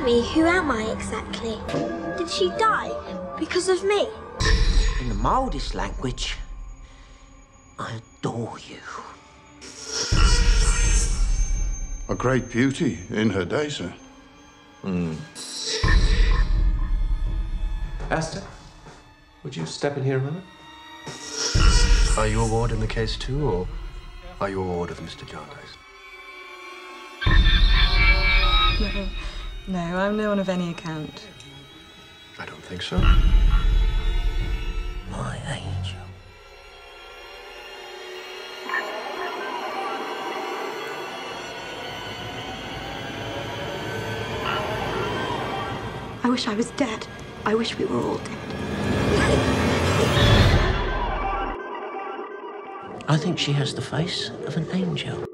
me, who am I exactly? Did she die because of me? In the mildest language, I adore you. A great beauty in her day, sir. Asta, would you step in here a moment? Are you a ward in the case too, or are you a ward of Mr. Jarndyce? No, I'm no one of any account. I don't think so. My angel. I wish I was dead. I wish we were all dead. I think she has the face of an angel.